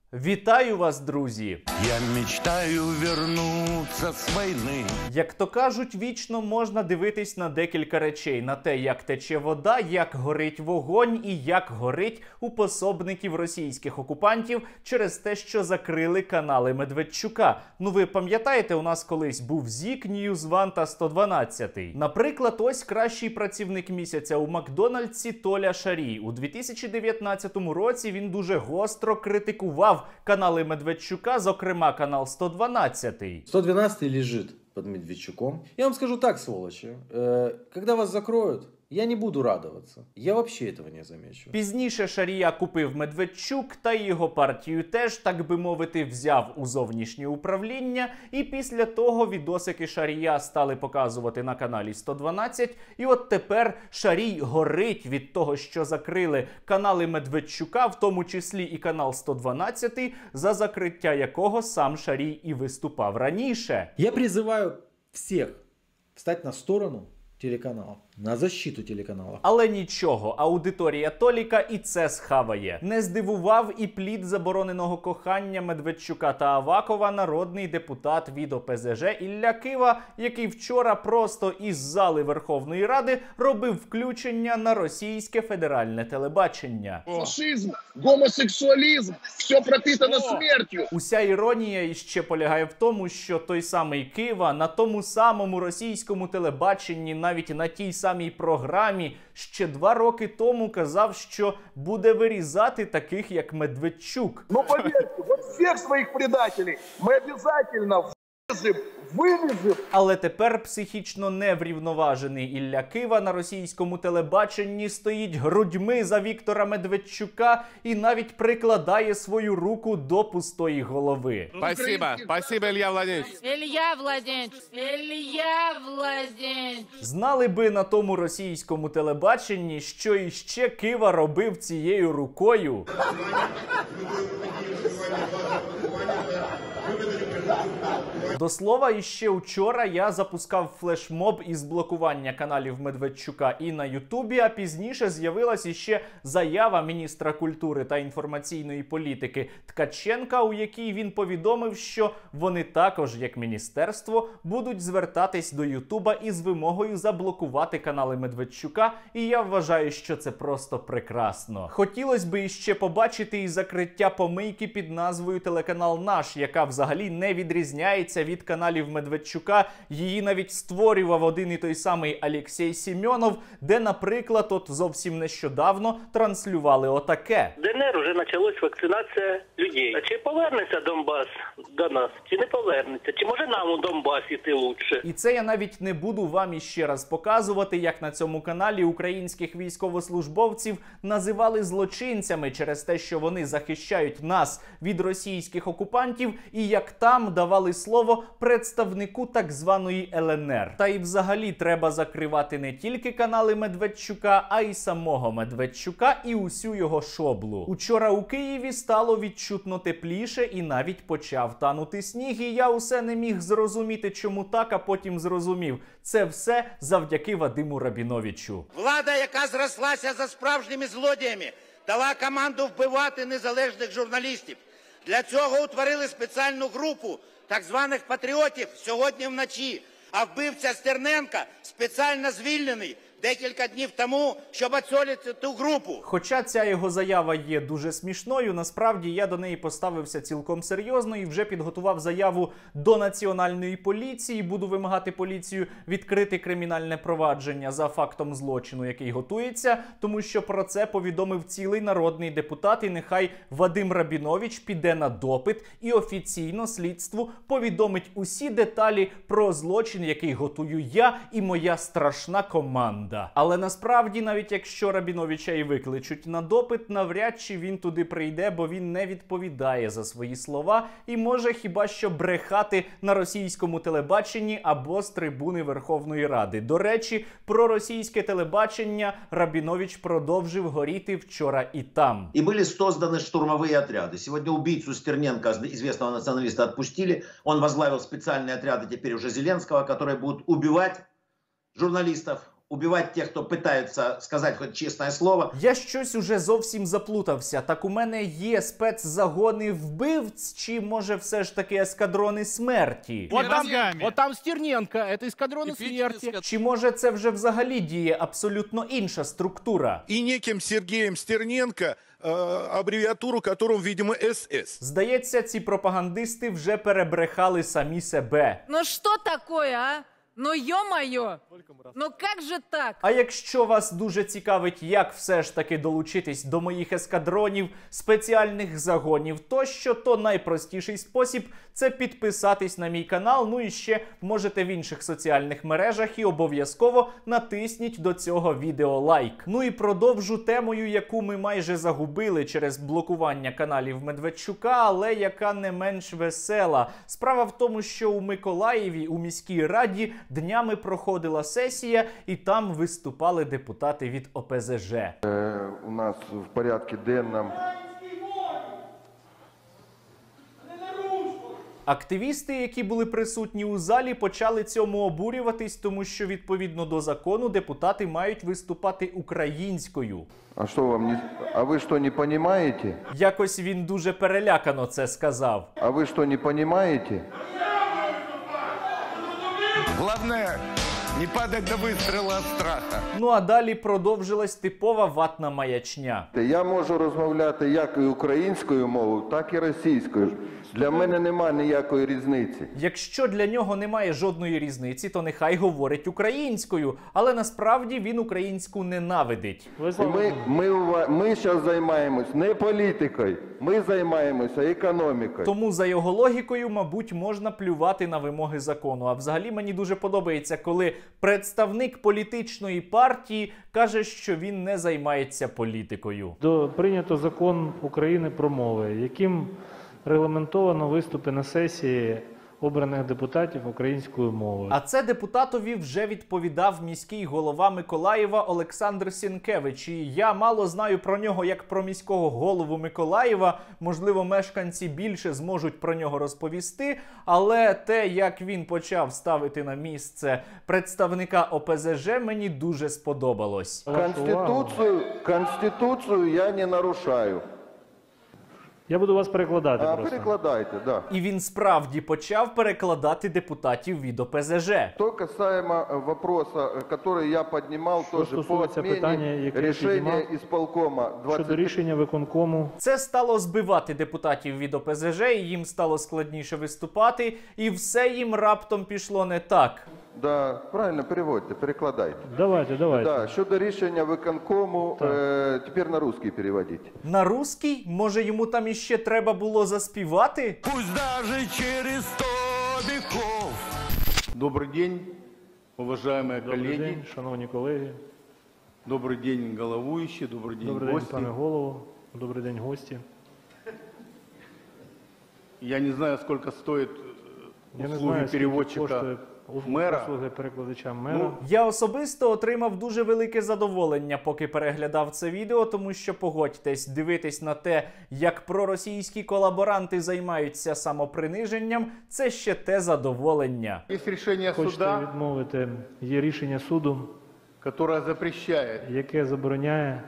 Вітаю вас, друзі! Я мечтаю вернуться з війни. Як то кажуть, вічно можна дивитись на декілька речей. На те, як тече вода, як горить вогонь і як горить у пособників російських окупантів через те, що закрили канали Медведчука. Ну ви пам'ятаєте, у нас колись був ЗІК, Ньюзван та 112. Наприклад, ось кращий працівник місяця у Макдональдсі Толя Шарій. У 2019 році він дуже гостро критикував канали Медведчука, зокрема канал 112. 112 лежит под Медведчуком. Я вам скажу так, сволочи, когда вас закроют, я не буду радоваться. Я вообще этого не замечу. Пізніше Шарія купив Медведчук та його партію теж, так би мовити, взяв у зовнішнє управління. І після того відосики Шарія стали показувати на каналі 112. І от тепер Шарій горить від того, що закрили канали Медведчука, в тому числі і канал 112, за закриття якого сам Шарій і виступав раніше. Я призываю всех встать на сторону телеканалов, на защиту телеканалов. Але нічого, аудиторія Толіка і це схаває. Не здивував і плід забороненого кохання Медведчука та Авакова народний депутат від ОПЗЖ Ілля Кива, який вчора просто із зали Верховної Ради робив включення на російське федеральне телебачення. Фашизм, гомосексуалізм, все пропитано смертю. Уся іронія іще полягає в тому, що той самий Кива на тому самому російському телебаченні, навіть на тій самій програмі, ще 2 роки тому казав, що буде вирізати таких, як Медведчук. Ну поверьте, вот всех своих предателей мы обязательно вырежем. Але тепер психічно неврівноважений Ілля Кива на російському телебаченні стоїть грудьми за Віктора Медведчука і навіть прикладає свою руку до пустої голови. Спасибо, Илья Владимирович. Илья Владимирович. Знали би на тому російському телебаченні, що іще Кива робив цією рукою. До слова, іще вчора я запускав флешмоб із блокування каналів Медведчука і на Ютубі, а пізніше з'явилась іще заява міністра культури та інформаційної політики Ткаченка, у якій він повідомив, що вони також, як міністерство, будуть звертатись до Ютуба із вимогою заблокувати канали Медведчука, і я вважаю, що це просто прекрасно. Хотілося б іще побачити і закриття помийки під назвою «Телеканал Наш», яка взагалі не відрізняється від каналів Медведчука. Її навіть створював один і той самий Олексій Семенов, де, наприклад, от зовсім нещодавно транслювали отаке. В ДНР вже почалась вакцинація людей. А чи повернеться Донбас до нас, чи не повернеться? Чи може нам у Донбас іти лучше? І це я навіть не буду вам іще раз показувати, як на цьому каналі українських військовослужбовців називали злочинцями через те, що вони захищають нас від російських окупантів, і як там давали слово представнику так званої ЛНР. Та й взагалі треба закривати не тільки канали Медведчука, а й самого Медведчука і усю його шоблу. Учора у Києві стало відчутно тепліше і навіть почав танути сніг, і я усе не міг зрозуміти, чому так, а потім зрозумів. Це все завдяки Вадиму Рабіновичу. Влада, яка зрослася за справжніми злодіями, дала команду вбивати незалежних журналістів. Для цього утворили спеціальну групу так званих патріотів сьогодні вночі. А вбивця Стерненка спеціально звільнений декілька днів тому, щоб очолити ту групу. Хоча ця його заява є дуже смішною, насправді я до неї поставився цілком серйозно і вже підготував заяву до Національної поліції. Буду вимагати поліцію відкрити кримінальне провадження за фактом злочину, який готується, тому що про це повідомив цілий народний депутат, і нехай Вадим Рабінович піде на допит і офіційно слідству повідомить усі деталі про злочин, який готую я і моя страшна команда. Але насправді, навіть якщо Рабіновича і викличуть на допит, навряд чи він туди прийде, бо він не відповідає за свої слова і може хіба що брехати на російському телебаченні або з трибуни Верховної Ради. До речі, про російське телебачення Рабінович продовжив горіти вчора і там. И были созданы штурмовые отряды. Сегодня убийцу Стерненко, известного националиста, отпустили. Он возглавил специальные отряды теперь уже Зеленского, которые будут убивать журналистов, убивать тех, кто пытается сказать хоть честное слово. Я щось уже зовсім заплутався. Так у мене є спецзагони вбивць, чи може все ж таки ескадрони смерті? Вот там Стерненко, это эскадроны смерти. Чи може це вже взагалі діє абсолютно інша структура? И неким Сергеем Стерненко, аббревиатуру которому, видимо, СС. Здається, ці пропагандисти вже перебрехали самі себе. Ну что такое, а? Ну ё-моё! Ну как же так? А якщо вас дуже цікавить, як все ж таки долучитись до моїх ескадронів, спеціальних загонів тощо, то найпростіший спосіб – це підписатись на мій канал, ну і ще можете в інших соціальних мережах, і обов'язково натисніть до цього відео лайк. Ну і продовжу темою, яку ми майже загубили через блокування каналів Медведчука, але яка не менш весела. Справа в тому, що у Миколаєві, у міській раді, днями проходила сесія, і там виступали депутати від ОПЗЖ. У нас в порядке денном. Активісти, які були присутні у залі, почали цьому обурюватись, тому що відповідно до закону депутати мають виступати українською. А что вам не... А вы что, не понимаете? Якось він дуже перелякано це сказав. А вы что, не понимаете? Главное, не падать до выстрела от страха. Ну а далі продовжилась типова ватна маячня. Я можу розмовляти як і українською мовою, так і російською. Для мене немає ніякої різниці. Якщо для нього немає жодної різниці, то нехай говорить українською, але насправді він українську ненавидить. Ми зараз займаємось не політикою, ми займаємося економікою. Тому за його логікою, мабуть, можна плювати на вимоги закону. А взагалі мені дуже подобається, коли представник політичної партії каже, що він не займається політикою. Прийнято закон України про мови, яким регламентовано виступи на сесії обраних депутатів українською мовою. А це депутатові вже відповідав міський голова Миколаєва Олександр Сінкевич. І я мало знаю про нього як про міського голову Миколаєва. Можливо, мешканці більше зможуть про нього розповісти. Але те, як він почав ставити на місце представника ОПЗЖ, мені дуже сподобалось. Конституцію я не нарушаю. Я буду вас перекладати просто. Перекладайте, да. І він справді почав перекладати депутатів від ОПЗЖ. То касаемо вопроса, який я піднімав теж по отміні рішення ісполкома. Щодо рішення виконкому. Це стало збивати депутатів від ОПЗЖ, і їм стало складніше виступати, і все їм раптом пішло не так. Да, правильно, переводьте, перекладайте. Давайте. Да, щодо рішення виконкому, тепер на русский переводіть. На русский? Може йому там іще треба було заспівати? Пусть даже через 100 веков. Добрый день, уважаемые коллеги. Добрий день, шановні колеги. Добрый день, головуючий. Добрий день, добрий гості. Добрий день, пане голово. Добрий день, гості. Я не знаю, сколько стоит услуги переводчика мера. Перекладача мера. Я особисто отримав дуже велике задоволення, поки переглядав це відео, тому що, погодьтесь, дивитись на те, як проросійські колаборанти займаються самоприниженням, це ще те задоволення. Є рішення суда, хочете відмовити, є рішення суду, яке забороняє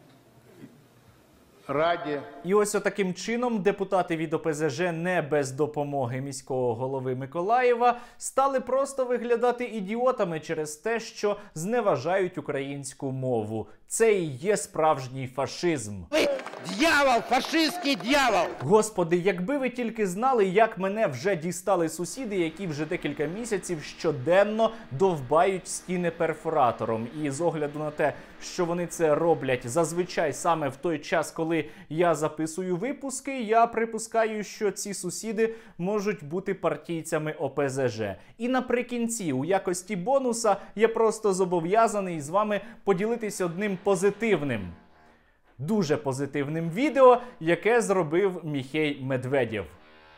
Раді. І ось отаким чином депутати від ОПЗЖ не без допомоги міського голови Миколаєва стали просто виглядати ідіотами через те, що зневажають українську мову. Це і є справжній фашизм. Дьявол, фашистський дьявол! Господи, якби ви тільки знали, як мене вже дістали сусіди, які вже декілька місяців щоденно довбають стіни перфоратором. І з огляду на те, що вони це роблять зазвичай саме в той час, коли я записую випуски, я припускаю, що ці сусіди можуть бути партійцями ОПЗЖ. І наприкінці, у якості бонуса, я просто зобов'язаний з вами поділитися одним позитивним, дуже позитивним відео, яке зробив Міхей Медведєв.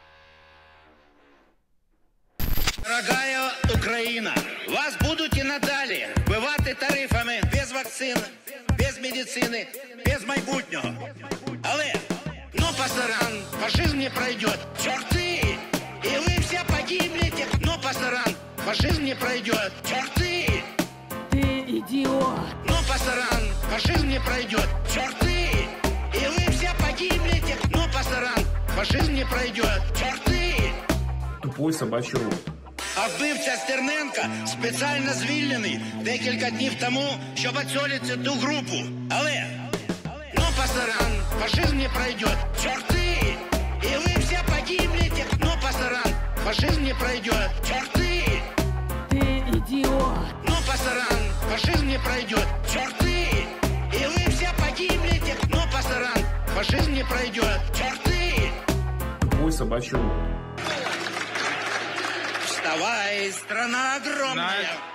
Дорогая Україна, вас будуть і надалі вбивати тарифами без вакцин, без медицини, без майбутнього. Але, ну пасаран, фашизм не пройде. Чорти! І ви всі погибнете. Ну пасаран, фашизм не пройде. Чорти! Ты иди идиот. Ну, пасаран, фашизм не пройдет. Черты! И вы все погибнете. Ну, пасаран, фашизм не пройдет. Черты! Тупой собачий рот. А вбивця Стерненка спеціально звільнений декілька днів тому, щоб оцолити ту групу. Але, ну, пасаран, фашизм не пройдет. Черты! И вы все погибнете. Ну, пасаран, фашизм не пройдет. Черты! Ты идиот. Ну, пасаран, фашизм не пройдет. Черты! И вы все погибнете. Ну, пасаран, фашизм не пройдет. Черты! Тупой собачий рот. Вставай, страна огромная!